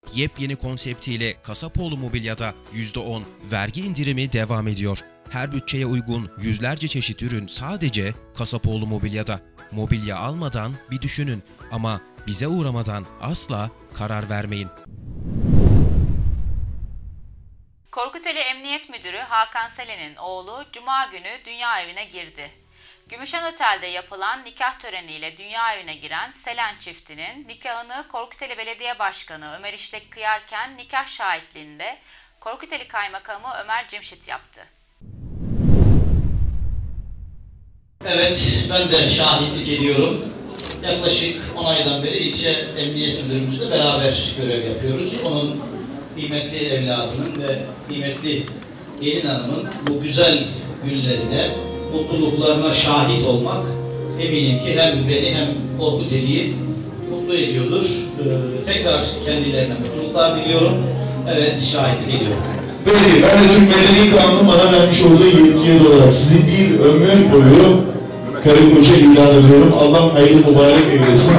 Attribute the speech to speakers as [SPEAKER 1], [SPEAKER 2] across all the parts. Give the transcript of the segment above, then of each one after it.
[SPEAKER 1] Yepyeni konseptiyle Kasapoğlu Mobilya'da %10 vergi indirimi devam ediyor. Her bütçeye uygun yüzlerce çeşit ürün sadece Kasapoğlu Mobilya'da. Mobilya almadan bir düşünün ama bize uğramadan asla karar vermeyin.
[SPEAKER 2] Korkuteli Emniyet Müdürü Hakan Selen'in oğlu Cuma günü dünya evine girdi. Gümüşhan Otel'de yapılan nikah töreniyle dünya evine giren Selen çiftinin nikahını Korkuteli Belediye Başkanı Ömer İşlek kıyarken nikah şahitliğinde Korkuteli Kaymakamı Ömer Cimşit yaptı.
[SPEAKER 3] Evet, ben de şahitlik ediyorum. Yaklaşık 10 aydan beri ilçe emniyet müdürümüzle beraber görev yapıyoruz. Onun kıymetli evladının ve kıymetli gelin hanımın bu güzel günlerine, mutluluklarına şahit olmak eminim ki hem beni hem Korkuteli'yi mutlu ediyordur. Tekrar kendilerine mutluluklar diliyorum. Evet, şahitlik ediyorum.
[SPEAKER 4] Peki, ben de Türk Medeni Kanunu'nun bana vermiş olduğu yetkiye olarak sizi bir ömür boyu karı koca ilan ediyorum. Allah hayırlı mübarek eylesin.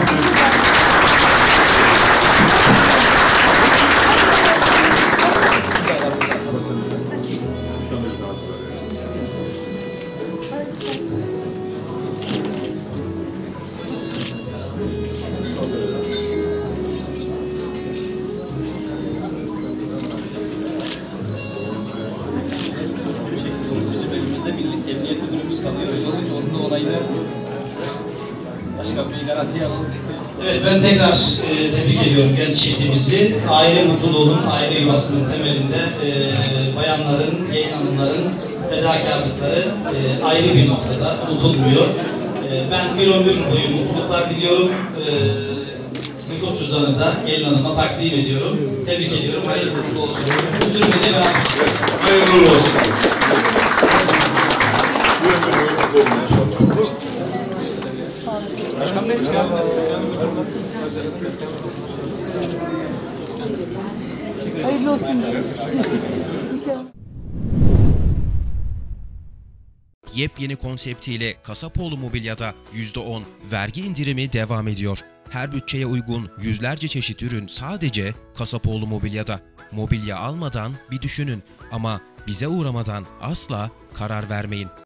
[SPEAKER 5] Bizim elimizde Milli Emniyet Müdürümüz kalıyor. Onun olayını başka bir garantiye alalım işte.
[SPEAKER 3] Evet, ben tekrar tebrik ediyorum genç çiftimizi. Aile mutluluğunun, aile yuvasının temelinde bayanların, gelin hanımların fedakarlıkları ayrı bir noktada unutulmuyor. Ben bir ömür boyu mutluluklar diliyorum. Nüfus cüzdanını da gelin hanıma takdim ediyorum. Tebrik ediyorum. Hayırlı kutlu olsun. Müdürümle ve
[SPEAKER 4] Hayırlı olsun.
[SPEAKER 5] Başkan Bey,
[SPEAKER 6] hayırlı olsun.
[SPEAKER 1] Yepyeni konseptiyle Kasapoğlu Mobilya'da %10 vergi indirimi devam ediyor. Her bütçeye uygun yüzlerce çeşit ürün sadece Kasapoğlu Mobilya'da. Mobilya almadan bir düşünün ama bize uğramadan asla karar vermeyin.